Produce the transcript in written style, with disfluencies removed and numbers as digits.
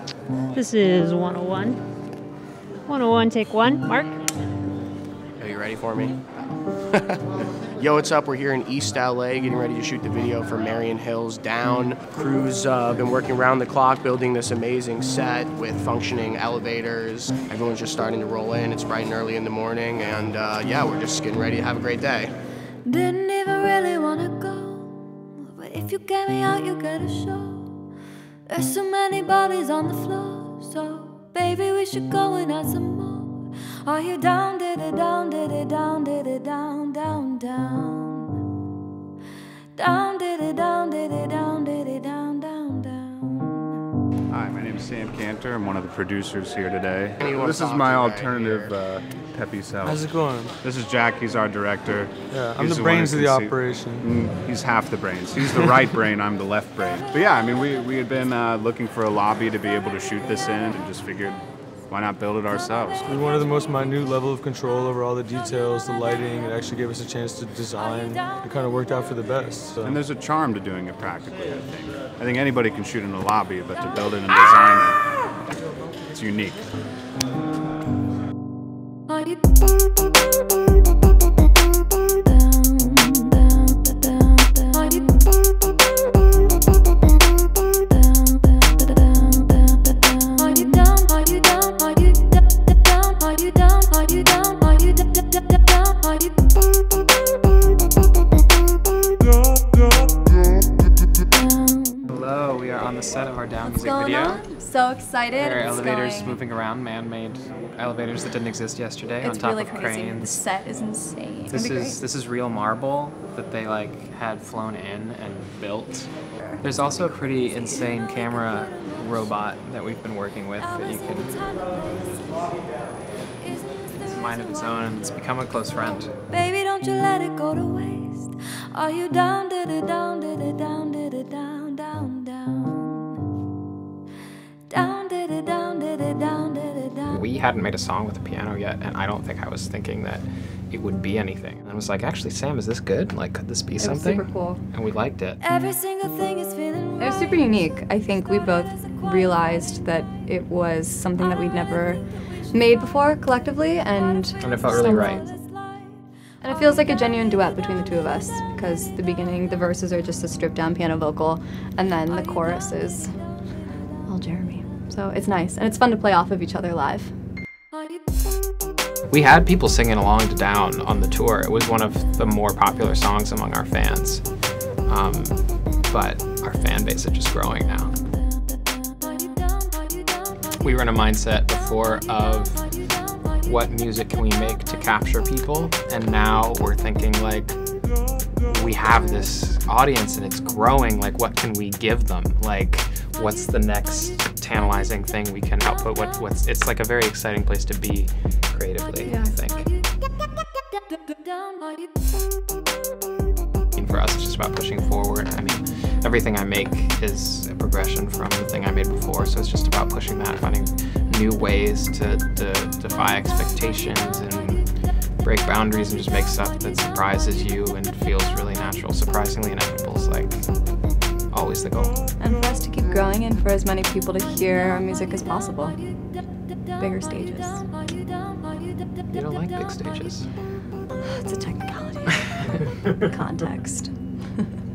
This is 101. 101, take one. Mark? Are you ready for me? Yo, what's up? We're here in East LA getting ready to shoot the video for Marian Hill's Down. Crew's been working around the clock building this amazing set with functioning elevators. Everyone's just starting to roll in. It's bright and early in the morning, and yeah, we're just getting ready to have a great day. Didn't even really want to go, but if you get me out, you get a show. There's so many bodies on the floor, so baby, we should go and add some more. Are you down, did it down, did it down, did it down, down, down? Down, did it down, did it down, did it down, down, down? Hi, my name is Sam Cantor. I'm one of the producers here today. This is my alternative peppy self. How's it going? This is Jack. He's our director. Yeah, I'm the brains of the operation. He's half the brains. He's the right brain. I'm the left brain. But yeah, I mean, we had been looking for a lobby to be able to shoot this in, and just figured, why not build it ourselves? We wanted the most minute level of control over all the details, the lighting. It actually gave us a chance to design. It kind of worked out for the best. So. And there's a charm to doing it practically, I think. I think anybody can shoot in a lobby, but to build it and design it, it's unique. Hello, we are on the set of our Down music video. So excited. There are elevators moving around, man-made elevators that didn't exist yesterday on top of cranes. The set is insane. This is real marble that they had flown in and built. There's also a pretty insane camera robot that we've been working with that you can. It's a mind of its own, and it's become a close friend. Baby, don't you let it go to waste. Are you down, did it down, did it down, did it down, down, down? Down, did it down, did it down, did it down? We hadn't made a song with a piano yet, and I don't think I was thinking that it would be anything. And I was like, actually, Sam, is this good? Like, could this be something? It was super cool. And we liked it. Every single thing is feeling right. It was super unique. I think we both realized that it was something that we'd never made before collectively, and it felt really right. And it feels like a genuine duet between the two of us, because the beginning, the verses are just a stripped down piano vocal, and then the chorus is all Jeremy. So it's nice, and it's fun to play off of each other live. We had people singing along to Down on the tour. It was one of the more popular songs among our fans. But our fan base is just growing now. We were in a mindset before of what music can we make to capture people, and now we're thinking like, we have this audience and it's growing, like what can we give them? Like, what's the next tantalizing thing we can output? It's like a very exciting place to be creatively, I think. And for us, it's just about pushing forward. I mean, everything I make is a progression from the thing I made before, so it's just about pushing that, finding new ways to defy expectations and break boundaries and just make stuff that surprises you and feels really natural. Surprisingly inevitable is like always the goal. And for us to keep growing and for as many people to hear our music as possible. Bigger stages. You don't like big stages. It's a technicality. Context.